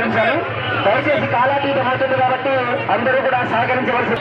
నిమిషాలు దయచేసి కాలాతీతం అవుతుంది కాబట్టి అందరూ కూడా సహకరించవలసి.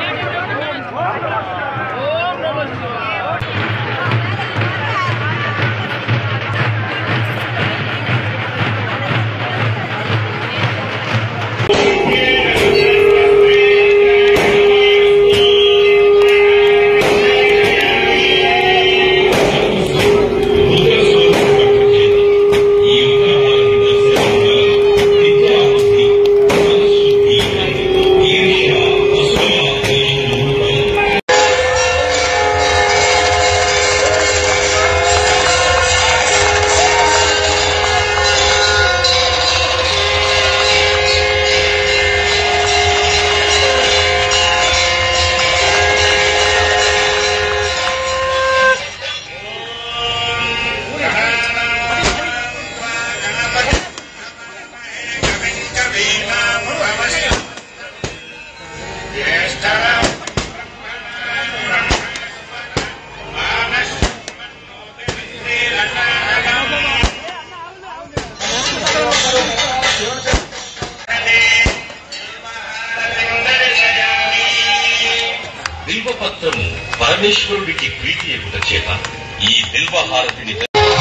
బిల్వపత్రము పరమేశ్వరుడికి ప్రీతి ఎగుట చేత ఈ బిల్వహారతిని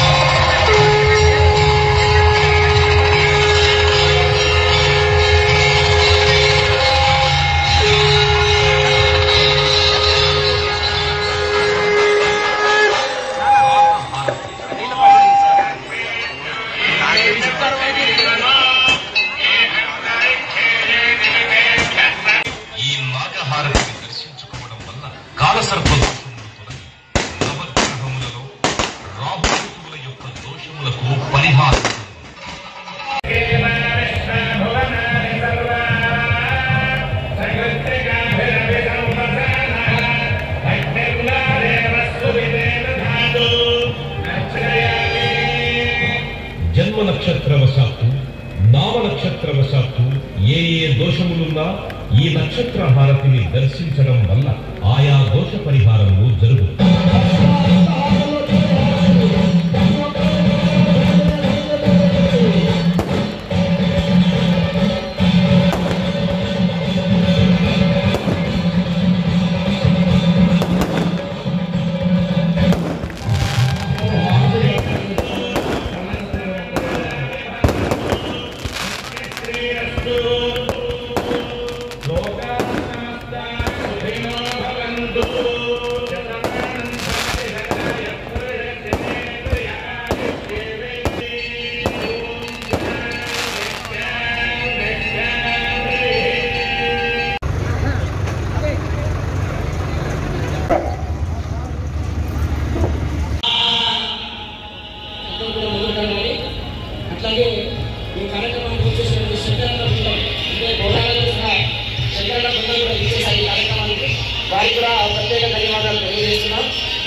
కాలసర్ప నవగ్రహములలో రాహుకేతువుల యొక్క దోషములకు పరిహారం. జన్మ నక్షత్రవశాత్తు నామ నక్షత్రవశాత్తు ఏ దోషములున్నా ఈ నక్షత్ర హారతిని దర్శించడం వల్ల ఆయా దోష పరిహారములు జరుగుతాయి. అట్లాగే ఈ కార్యక్రమానికి వచ్చేసినటువంటి శంకరన్న బృందం అంటే బోధాలలో సహా శంకరన్న బృందం కూడా ఇచ్చేసారు ఈ కార్యక్రమానికి. వారికి కూడా ప్రత్యేక ధన్యవాదాలు తెలియజేస్తున్నాం.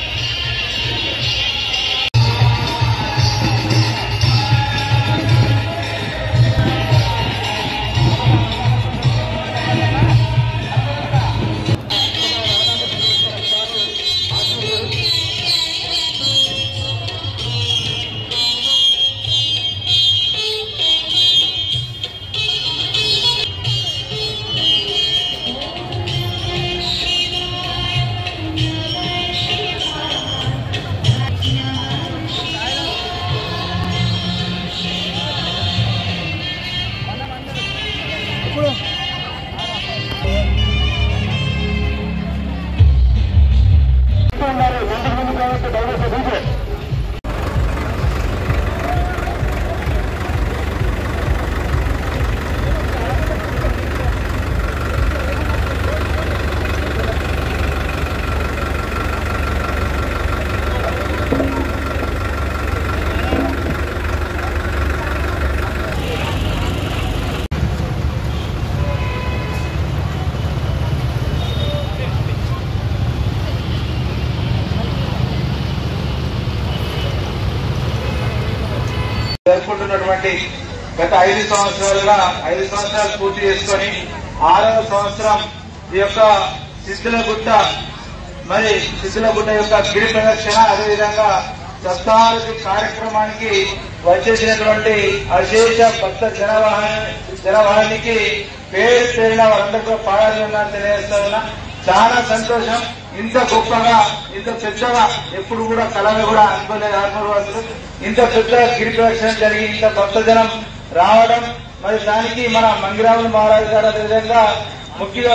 జరుపుకుంటున్నటువంటి గత 5 సంవత్సరాలుగా 5 సంవత్సరాలు పూర్తి చేసుకొని 6వ సంవత్సరం ఈ యొక్క సిద్ధులగుట్ట యొక్క గిరి ప్రదక్షిణ, అదేవిధంగా సప్తాహారతి కార్యక్రమానికి వచ్చేసినటువంటి అశేష భక్త జనవాహినికి పేరు పేరిన వారందరికీ పాడాలని తెలియజేస్తా ఉన్నా. చాలా సంతోషం. ఇంత గొప్పగా ఇంత పెద్దగా ఎప్పుడు కూడా కళను కూడా అనుకోలేదు ఆత్మవాసులు. ఇంత పెద్ద గిరి ప్రదక్షిణ జరిగి ఇంత భక్తజనం రావడం, మరి దానికి మన మంగిరాములు మహారాజు గారు అదేవిధంగా ముఖ్యంగా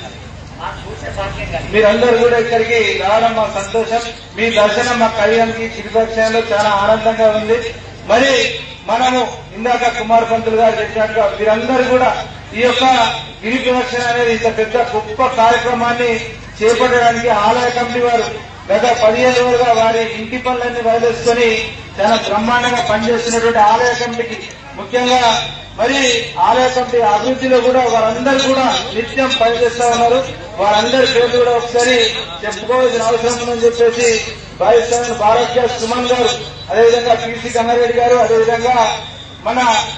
మీరందరూ కూడా ఇక్కడికి రావడం మా సంతోషం. మీ దర్శనం మా కళ్యాణ్కి గిరి ప్రదక్షిణలో చాలా ఆనందంగా ఉంది. మరి మనము ఇందాక కుమార్ పంతులు గారు చెప్పినట్టుగా మీరందరూ కూడా ఈ యొక్క గిరి ప్రదక్షిణ అనేది ఇంత పెద్ద గొప్ప కార్యక్రమాన్ని చేపట్టడానికి ఆలయ కమిటీ వారు గత 15 రోజులుగా వారి ఇంటి పనులన్నీ వదిలేసుకొని చాలా బ్రహ్మాండంగా పనిచేస్తున్నటువంటి ఆలయ కమిటీకి, ముఖ్యంగా మరి ఆలయ కమిటీ అభివృద్ధిలో కూడా వారందరూ కూడా నిత్యం పనిచేస్తా ఉన్నారు. వారందరి పేర్లు కూడా ఒకసారి చెప్పుకోవాల్సిన అవసరం ఉందని చెప్పేసి భావిస్తాను. భారత్య సుమన్ గారు, అదేవిధంగా పిసి గంగారెడ్డి గారు, అదేవిధంగా మన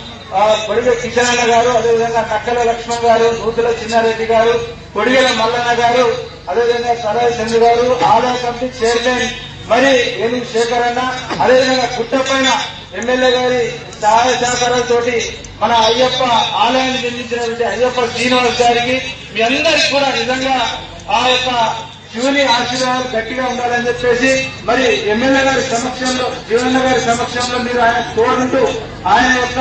కొడిగ కిషన్ అన్న గారు, అదేవిధంగా నక్కల లక్ష్మణ్ గారు, నూతుల చిన్నారెడ్డి గారు, కొడిగల మల్లన్న గారు, అదేవిధంగా సరాయ్ చంద్ర గారు, ఆలయ కమిటీ చైర్మన్ మరి ఏనుగు శేఖర్ అన్న, అదేవిధంగా గుట్టపైన ఎమ్మెల్యే గారి సహాయ సహకారాలతోటి మన అయ్యప్ప ఆలయాన్ని నిర్మించినటువంటి అయ్యప్ప శ్రీనివాస్ గారికి మీ అందరికీ కూడా నిజంగా ఆ యొక్క శివుని ఆశీర్వాదాలు గట్టిగా ఉండాలని చెప్పేసి మరి ఎమ్మెల్యే గారి సమక్షంలో, జీవన్న గారి సమక్షంలో మీరు ఆయన తోడుంటూ ఆయన యొక్క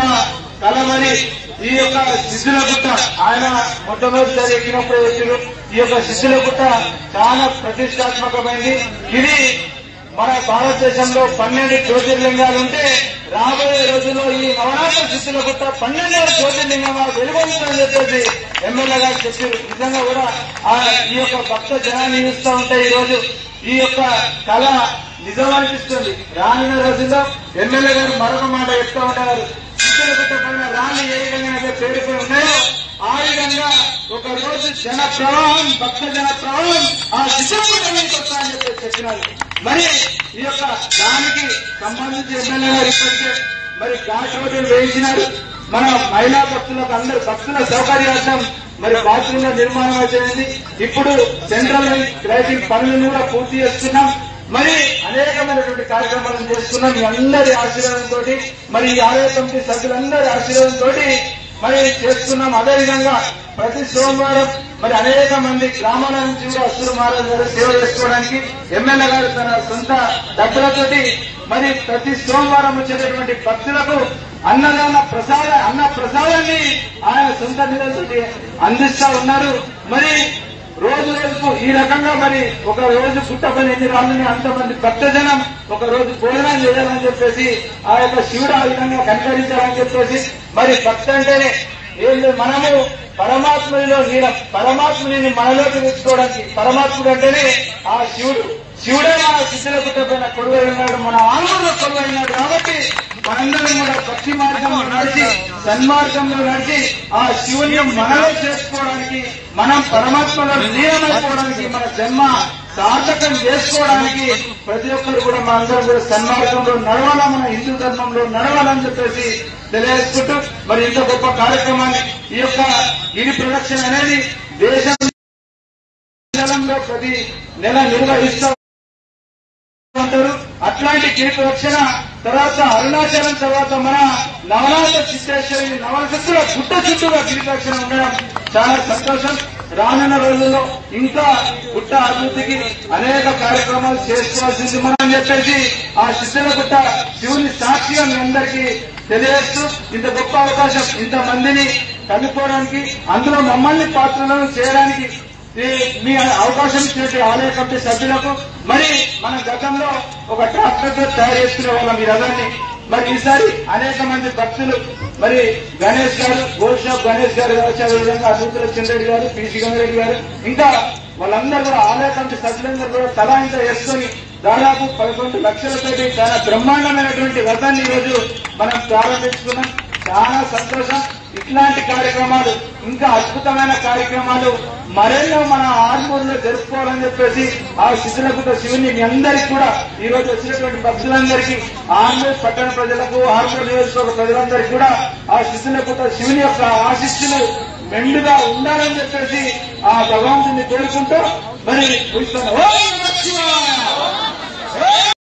కలమని ఈ యొక్క సిద్ధుల గుట్ట ఆయన మొట్టమొదటిసారి ఎక్కినప్పుడు వచ్చారు. ఈ యొక్క సిద్ధుల గుట్ట చాలా ప్రతిష్టాత్మకమైంది. ఇది మన భారతదేశంలో 12 జ్యోతిర్లింగాలు ఉంటే రాబోయే రోజుల్లో ఈ నవరాత్రి సిద్ధుల గుట్ట 12వ జ్యోతిర్లింగంగా వెలుగొందుతుందని చెప్పేసి ఎమ్మెల్యే గారు చెప్పారు. నిజంగా కూడా ఈ యొక్క భక్త జనాన్ని చూస్తూ ఉంటే ఈ రోజు ఈ యొక్క కళ నిజం అనిపిస్తుంది. రానున్న రోజుల్లో ఎమ్మెల్యే గారు మరొక మాట చెప్తూ ఉంటారు, సిద్ధుల గుట్ట పైన రాళ్ళు ఏ విధంగా అయితే పేరుకొని ఉన్నాయో ఆ విధంగా ఒక రోజు జన ప్రవాహం, భక్త జన ప్రవాహం ఆ సిద్ధుల గుట్ట మీదకి వస్తాయని చెప్పి చెప్పినారు. మరి ఈ యొక్క దానికి సంబంధించి ఎమ్మెల్యే గారు ఇప్పటికే మరి ఘాట్ రోడ్డు వేయించినారు. మన మహిళా భక్తులకు అందరు భక్తుల సౌకర్యార్థం మరి బాత్రూమ్ల నిర్మాణం అయిపోయింది. ఇప్పుడు సెంట్రల్ లైటింగ్ పనులను కూడా పూర్తి చేస్తున్నాం. మరి అనేకమైనటువంటి కార్యక్రమాలను చేస్తున్నాం. మీ అందరి ఆశీర్వాదంతో మరి ఈ ఆలయ కమిటీ సభ్యులందరి ఆశీర్వాదంతో మరి చేస్తున్నాం. అదేవిధంగా ప్రతి సోమవారం మరి అనేక మంది గ్రామాల నుంచి కూడా అసూరు మహారాజు గారు సేవ చేసుకోవడానికి ఎమ్మెల్యే గారు తన సొంత డబ్బులతోటి మరి ప్రతి సోమవారం వచ్చేటటువంటి భక్తులకు అన్న ప్రసాదాన్ని ఆయన సొంత నిధులతోటి అందిస్తా ఉన్నారు. మరి రోజు రోజుకు ఈ రకంగా మరి ఒక రోజు పుట్టపని ఎన్ని రాళ్ళని అంతమంది భక్తజనం ఒక రోజు భోజనం చేయాలని చెప్పేసి ఆ యొక్క శివుడు ఆ విధంగా కనికరించాలని చెప్పేసి మరి భక్త అంటేనే ఏం లేదు, మనము పరమాత్మలో పరమాత్మని మనలోకి తెచ్చుకోవడానికి పరమాత్ముడు అంటేనే ఆ శివుడే మన సిద్ధుల పుట్టపైన కొడువై ఉన్నాడు, మన ఆనందంలో కొడువై ఉన్నాడు. కాబట్టి మనందరం కూడా భక్తి మార్గంలో నడిచి సన్మార్గంలో నడిచి ఆ శివుని మనలో చేసుకోవడానికి, మనం పరమాత్మలో లీనమైపోవడానికి, మన జన్మ సార్థకం చేసుకోవడానికి ప్రతి ఒక్కరు కూడా మన అందరం కూడా సన్మార్గంలో నడవాలా, మన హిందూ ధర్మంలో నడవాలని చెప్పేసి తెలియజేసుకుంటూ మరి ఇంత గొప్ప కార్యక్రమాన్ని ఈ యొక్క గిరి ప్రదక్షిణ అనేది దేశంలో ప్రతి నెల నిర్వహిస్తూ ఉంటారు. అట్లాంటి గిరి ప్రదక్షిణ తర్వాత అరుణాచలం తర్వాత మన నవనాథ సిద్ధేశ్వరి నవశక్తుల గుట్ట చుట్టూగా గిరి ప్రదక్షిణ ఉండడం చాలా సంతోషం. రానున్న రోజుల్లో ఇంకా గుట్ట అభివృద్ధికి అనేక కార్యక్రమాలు చేసుకోవాల్సింది మనం చెప్పేసి ఆ సిద్ధుల గుట్ట శివుని సాక్షిగా మీ అందరికీ తెలియజేస్తూ ఇంత గొప్ప అవకాశం ఇంతమందిని కలుపుకోవడానికి అందులో మమ్మల్ని పాత్రలను చేయడానికి మీ అవకాశం ఇచ్చినట్టు ఆలయ కమిటీ సభ్యులకు మరి మన గతంలో ఒక ట్రాక్టర్తో తయారు చేసుకునే వాళ్ళం ఈ రథాన్ని. మరి ఈసారి అనేక మంది భక్తులు మరి గణేష్ గారు, గోల్డ్ షాప్ గణేష్ గారు కావచ్చు, అదేవిధంగా అసూతుల చంద్రెడ్డి గారు, పిసి గంగారెడ్డి గారు, ఇంకా వాళ్ళందరూ కూడా ఆలయ కమిటీ సభ్యులందరూ కూడా తలా ఇంత వేసుకొని దాదాపు 11 లక్షలతోటి చాలా బ్రహ్మాండమైనటువంటి రథాన్ని ఈరోజు మనం ప్రారంభించుకున్నాం. చాలా సంతోషం. ఇట్లాంటి కార్యక్రమాలు ఇంకా అద్భుతమైన కార్యక్రమాలు మరెన్నో మన ఆర్మూరులో జరుపుకోవాలని చెప్పేసి ఆ సిద్ధులగుట్ట శివుని మీ అందరికీ కూడా ఈ రోజు వచ్చినటువంటి భక్తులందరికీ, ఆర్మూరు పట్టణ ప్రజలకు, ఆర్మూరు నియోజకవర్గ ప్రజలందరికీ కూడా ఆ సిద్ధులగుట్ట శివుని యొక్క ఆశీస్సులు మెండుగా ఉండాలని చెప్పేసి ఆ భగవంతుని కోరుకుంటూ మరి